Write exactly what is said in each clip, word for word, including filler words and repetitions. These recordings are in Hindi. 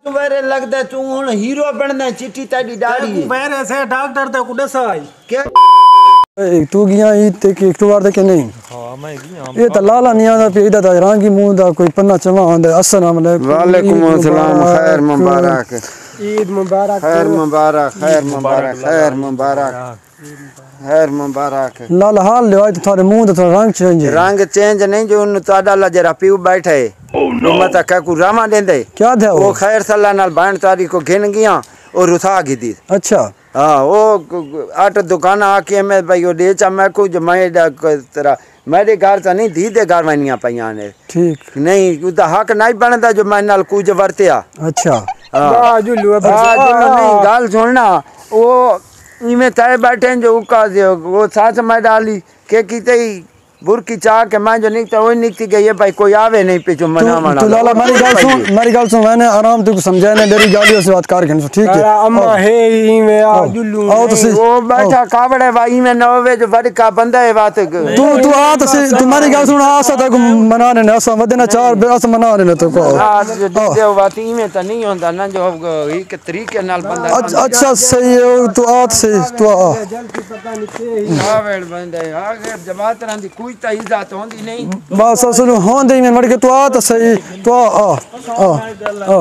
वेरे लगदा तू हुन हीरो बनना चिट्ठी ताडी दाढ़ी वेरे से डॉक्टर ते कुडे साई क्या ए तू गया ई ते के एक बार के नहीं हां मैं गया ये त लाला निया दा पेदा दा रंगी मुंह दा कोई पन्ना चवा आंदा अस्सलाम वालेकुम वालेकुम अस्सलाम खैर मुबारक ईद मुबारक खैर मुबारक खैर मुबारक खैर मुबारक खैर मुबारक लाल हाल ले तो थारे मुंह दा रंग चेंज रंग चेंज नहीं जो उन ताडा ला जरा पीऊ बैठे तो मत का को रामा देंदे क्या थे वो खैर सल्ला नाल बाण तारी को घेन गया और रुसा गिदी अच्छा हाँ वो आठ दुकान आके मैं भाई वो दे चा मैं कुछ मैं तेरा मेरे घर तो नहीं धी दे घर वनिया पईया ने ठीक नहीं उदा हक नहीं बनदा जो मैं नाल कुछ वरतिया अच्छा हां जो लुआ नहीं गाल सुनना वो इमे ताए बैठे जो उका वो साथ में डाली के कीते बुरकी चाह के मैं जो निकता वो निकती गई है भाई कोई आवे नहीं पे जो मना मना तू लाला मेरी गाल सुन मेरी गाल सुन मैंने आराम तुझको समझाया ने मेरी गालियों से बात कर के ठीक है अम्मा हे ई में आ जुल्लू आओ तो वो बैठा कावड़े भाई में नवे जो बड़का बंदा है बात तू तू आ तो से तुम्हारी गाल सुन आसा तक मनाने ने आसा मदना चार बेस मनाने ने तो को आज जो बात ई में तो नहीं होता ना जो एक तरीके नाल बंदा अच्छा सही है तू आ से तू आ पता नहीं के आवेड़ बंदे आगे जमात रंदी कोई तो इज्जत होंदी नहीं बस सुन होंदे में मड़ के तू आ तो सही तू आ आ आ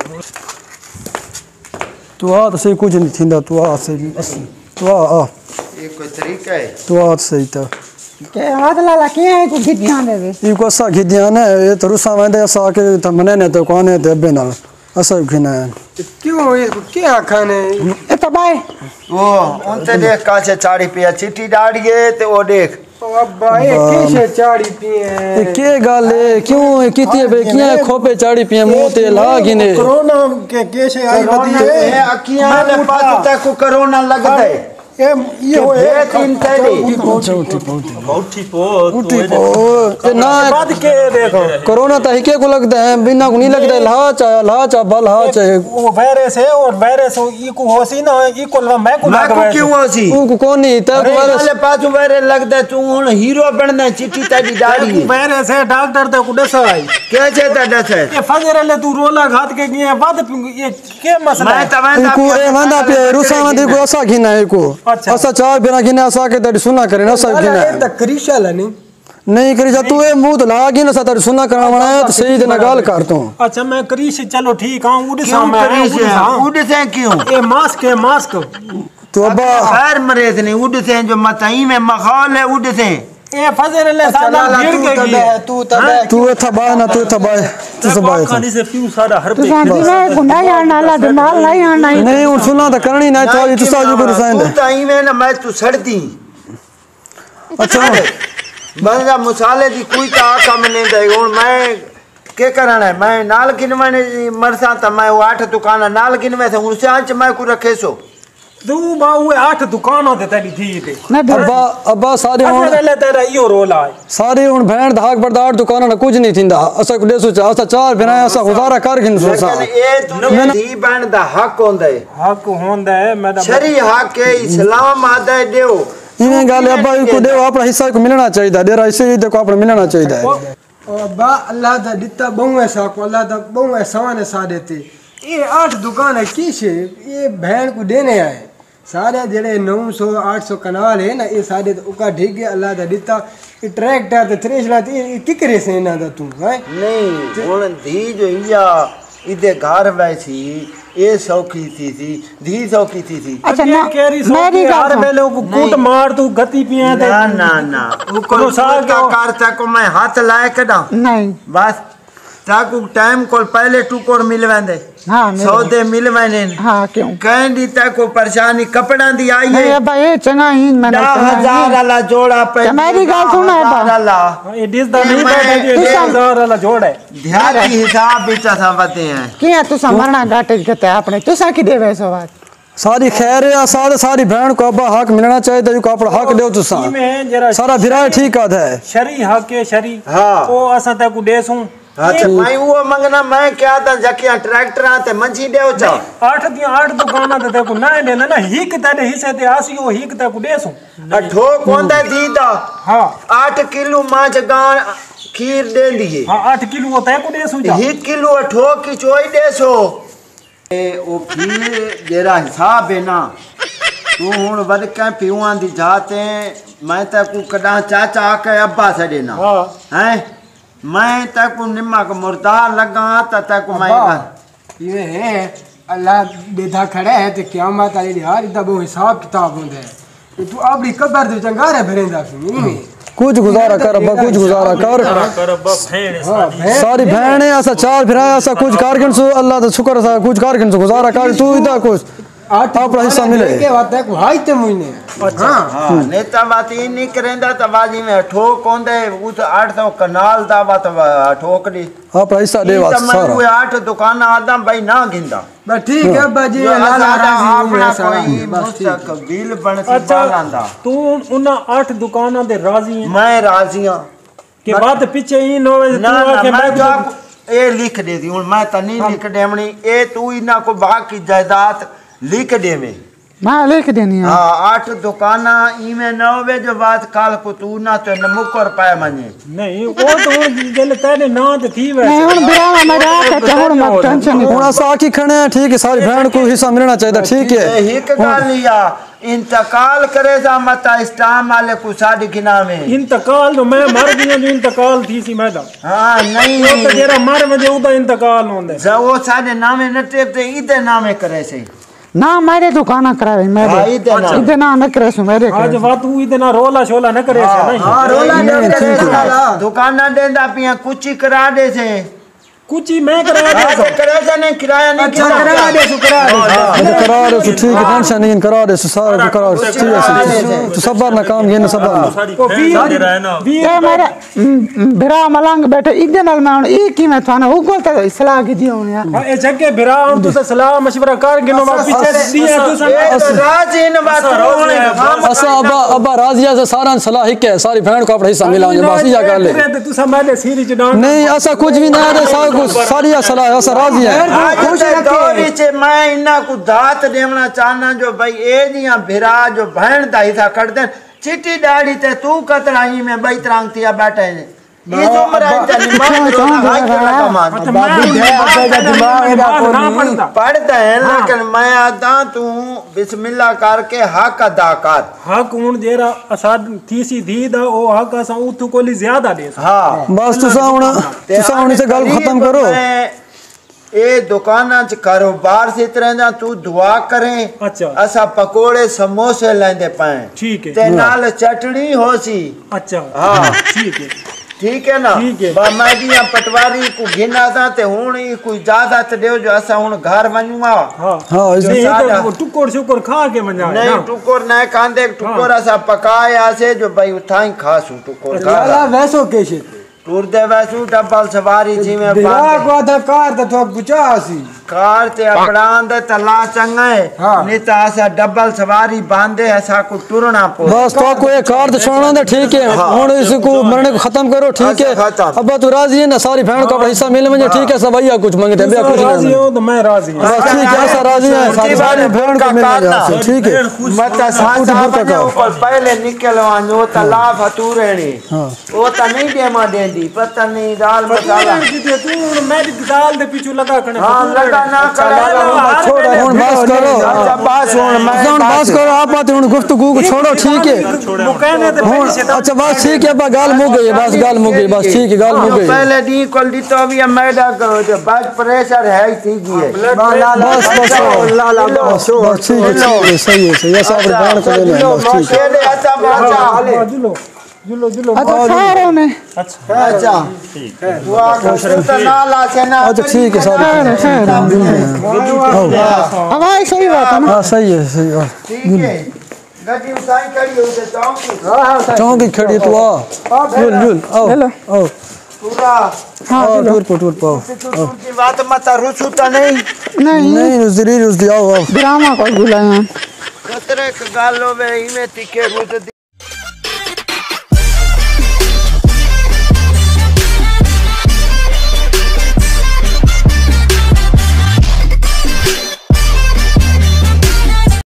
तू आ तो सही कुछ नहीं थिंदा तू आ सही तू आ आ ये कोई तरीका है तू आ सही तो के हाथ लाला के है को गिद्दियां देवे ई को सा गिद्दियां ने ये तो रुसा वेंदे सा के त मने ने तो कोने ते बे नाल असा खिना क्यों इसको क्या खाने ए तो बाय वो उनते देख काचे चाड़ी पिया चिट्ठी डाड़िए ते वो देख अब्बा ये कैसे चाड़ी पिए के गाल क्यों किती बे किया खोपे चाड़ी पिए मुंह ते लागिने कोरोना के कैसे आई बदी ए अखियां ने पास तक को कोरोना लगदा है ए ये हो ये तीन तेरी उठी उठी बहुठी पो उठी पो ना बाद के देखो कोरोना तो हिके को लगता है बिना को नहीं लगता है लाच आया लाच आ बल हाच है वो वायरस है और वायरस ई को होसी ना ई को मैं को मैं को क्यों होसी को कौन नहीं त वायरस वाले पास वायरस लगदा तू हुन हीरो बनना चिट्ठी ताडी दाढ़ी वायरस है डॉक्टर ते को दस आई कैसे ता दस है ये फजर ले तू रोला घात के गए बाद ये के मसला मैं तवा को ए वंदा पे रुसा वंदे को असा घिना है को अच्छा असा चार बिना घिना असा के तड़ी सुना करे ना सा घिना ये त क्रिशल नहीं नहीं करी जा तू ए मुंह तो लागी ना सा तड़ी सुना करना बनाया तो सही देना गाल कर तू अच्छा मैं क्रिश चलो ठीक हां उड़ सा क्यों मैं करी से उड़ से क्यों ये मास्क है मास्क तो अब्बा खैर मरेज नहीं उड़ से जो मतई में मखाल है उड़ से ए फजर ले साला गिर के गई तू तब तू था बाय ना तू था बाय तू सब बाय खाने से पीऊ सारा हर तू सांदी में गुंडा यार नाला दिमाग नहीं आना नहीं उन सुना तो करनी ना चाली तू साजू को रसायन तू ताई में ना मैं तू सड़ती अच्छा बंदा मसाले दी कोई ता काम नहीं दे हुन मैं के करना है मैं नाल किनवाने मरसा त मैं वो आठ दुकान नाल किनवे से उनसे आंच मैं को रखे सो तू बाऊ आठ दुकानों ते तेरी थी ते अब्बा अब्बा सारे हुन ले तेरा यो रोल आए सारे हुन भेण धाक बर्दार दुकान ना कुछ नहीं थिंदा असा को देसो चा असा चार बिना असा गुजारा कर गिन सो सा ए दी बन दा हक होंदा है हक होंदा है मैडम शरी हक है इस्लाम आदा देओ इने गाल अब्बा को देओ अपना हिस्सा को मिलना चाहिए डेरा इसे देखो अपना मिलना चाहिए ओ बा अल्लाह दा दिता बहु ऐसा को अल्लाह दा बहु ऐसा ने सा देते ये आठ दुकान है की छे ये भेड़ को देने आए सारे जेड़े नौ सौ आठ सौ कनाल है ना ये सारे उका ठीक है अल्लाह दा दिता ये ट्रैक्टर ते थ्रेशर ते की करे से ना दा तू है नहीं हुन धी जो इया इदे घर वैसी ये सौखी थी थी धी सौखी थी थी अच्छा ना मेरी हर वेले को कूट मार तू गति पिया दे ना ना ना को साल का करता को मैं हाथ लाए कदा नहीं बस ताकू टाइम को पहले टू कोर मिलवेंदे हां सौदे मिलवेने हां क्यों कहंदी ताको परेशानी कपड़ा दी आई है ए भाई चंगा ही मैंने दस हजार वाला जोड़ा पे मेरी गाल सुन है वाला ये डिस दा नहीं बैठे जे दस हजार वाला जोड़ है ध्यान की हिसाब भी ता बते हैं किया तू समरना घाटे के अपने तू सा की देवे सो बात सारी खैर है सारे सारी बहन को अब्बा हक मिलना चाहिए तो को अपना हक दो तू सा सारा फिराय ठीक आद है शरी हक है शरी हां ओ असा ते को देसू अच्छा मैं वो मंगना मैं क्या था जकिया ट्रैक्टर आते मंजी देओ चा आठ दी आठ दुकाना ते को ना देना ना हिक तेरे हिस्से ते आसियो हिक ते को देसू अठो कोंदा दीदा हां आठ किलो माछ गान खीर दे लिए हां आठ किलो ते को देसू जा एक किलो अठो की चोई देसो ए ओ फिर जेरा हिसाब है ना तू हुन वध के पियूआं दी जाते मैं तक कदा चाचा आके अब्बा से देना हैं मैं तक निम्मा को मुर्दार लगा त तक मैं ये है अल्लाह बेधा खड़ा है तो क़यामत वाले दिन हर इदा वो हिसाब किताब होंदा है तू अपनी कब्र दे चंगारे भरेंदा सुनी कुछ गुजारा कर अब्बा कुछ गुजारा कर कर अब्बा भेड़ सारी बहन है ऐसा चार फिराया ऐसा कुछ कारगिन सो अल्लाह तो शुक्र सा कुछ कारगिन सो गुजारा कर तू इदा कुछ आपका हिस्सा मिले के बात है को हाई ते मुइने हां हां नेता बात ई नहीं करेंदा त बाजी में ठोक होंदे उस आठ सौ कनाल दा बात ठोक दी आपका हिस्सा देवा सारा वो आठ दुकान आदम भाई ना गिंदा बस ठीक है अब्बा जी लाल अपना कोई मुस्तकबिल बन के बालांदा तू उन आठ दुकानां दे राजी है मैं राजी हां के बात पीछे ही न होवे ना तू ना आके मैं जो ए लिख दे दी हुन मैं त नहीं लिख देवनी ए तू इना को बाकी जायदाद लिख देवे मैं लिख देनी है हाँ आठ दुकाना इमे न होवे जो बात काल को तू ना तो न मुकर पाए मने नहीं वो तो गल तेरे ना ते थी वे नहीं हुन बिरामा मेरा के छोड़ मत टेंशन नहीं हुन असा आखी खणे हैं ठीक है सारी बहन को हिस्सा मिलना चाहिए ठीक है एक गाल लिया इंतकाल करे जा मत इस्लाम वाले को साडी गिना में इंतकाल तो मैं मर गया जो इंतकाल थी सी मैं हां नहीं वो तो जेरा मर में जो उदा इंतकाल होंदे जा वो साडे नामे न टेपते इदे नामे करे से ना मेरे दुकान करावे मेरे इधर ना न करे सु मेरे आज बात तू इतना रोला शोला न करे से नहीं हां रोला न करे दुकान ना देंदा पिया कुछ ही करा दे से कुछ ही मैं करा दे तो करे से नहीं किराया नहीं करा दे सु करा दे करा दे तो ठीक है टेंशन नहीं करा दे सारा करा ठीक है तो सबर ना काम ये ना सबर को भी दे रहा है ना ये मेरे बिरा मलंग बैठे इधर नाल मैं ई की मैं थाना वो बोलता सलाह की दियो ने हां ए जगह बिरा हम तो सलाह मशवरा कर गिनो मा पीछे दिया तू राज इन बात असा अब्बा अब्बा राजिया से सारा सलाह हिक है सारी बहन को अपना हिस्सा मिलाओ बस या कर ले तू समझ सीरी च डांग नहीं ऐसा कुछ भी ना है सारा कुछ सारी सलाह ऐसा राजी है खुश दौरी चे मैं इना को दात देवना चाहना जो भाई ए जिया भिरा जो बहन दा हिस्सा कर दे चिट्टी दाढ़ी ते तू कतराई में बई तरंग थिया बैठे ये जो मरा तनी मार रो हाई करना कमान बाबू दे आपका दिमाग एदा को नहीं पढ़ता है लेकिन मैं आदा तू बिस्मिल्लाह करके हक अदा कर हक हुन जेरा असाद थी सी दी दा ओ हक असा उथु कोली ज्यादा दे हां बस तुसा हुन तुसा हुन से गल खत्म करो ए दुकाना च कारोबार से तरह तू दुआ करें अच्छा असा पकोड़े समोसे लेंदे पाए ठीक है ते नाल चटनी होसी अच्छा हां ठीक है ठीक है ना ठीक है बा मैं दिया पटवारी को गिना था ते हुन ही कोई इजाजत देओ जो असा हुन घर वनुआ हां हां नहीं टुकोर शुकोर खा के मजा नहीं टुकोर न कांदे टुकोर असा पकाया से जो भाई उठाई खासू टुकोर लाला वैसो कैसे टूर दे वैसू डबल सवारी जी में बिरा को आधा कार त तो बुचासी कार ते अपड़ान दे तला चंगे नीता असा डबल सवारी बांधे असा को टुरना पो बस तो को एक कार तो छोड़ना दे ठीक है हुन इसको मरने को खत्म करो ठीक है अब तू राजी है ना सारी बहन को अपना हिस्सा मिल में ठीक है सब भैया कुछ मांगते हैं कुछ राजी हो तो मैं राजी हूं बस ठीक है ऐसा राजी है सारी सारी बहन को मिल जाए ठीक है मत साथ बने ऊपर पहले निकलवानो तला फतूरेणी वो त नहीं दे मा देंदी पता नहीं दाल मसाला तू मैं दाल दे पीछे लगा कने हां लगा ना करो छोड़ो हुन बस करो अच्छा बस हुन मैं हुन बस करो आप बात हुन गुफ्तगू को छोड़ो ठीक है वो कहने ते अच्छा बस ठीक है बस गाल मुक गई बस गाल मुक गई बस ठीक है गाल मुक गई पहले दी कोल दी तो भी मैदा करो जो ब्लड प्रेशर है थी गई बस बस लाला बस बस ठीक है ठीक है सही है सही है सब बहन को ले ले बस ठीक है अच्छा अच्छा जुलो जुलो जुलो अच्छा सारे ने अच्छा अच्छा ठीक है वो तो ना ला से ना अच्छा ठीक है सारे हवाई सही बात है ना हां सही है सही है ठीक है गड्डी उठाई खड़ी हो ते चौकी हां चौकी खड़ी तू आ जुल जुल आओ आओ पूरा हां टूर पर टूर पर तू की बात मत रुसू तो नहीं नहीं नहीं जरूर उस दिया आओ बिरामा को बुलाया खतरे का गालो में इमे तिके रुस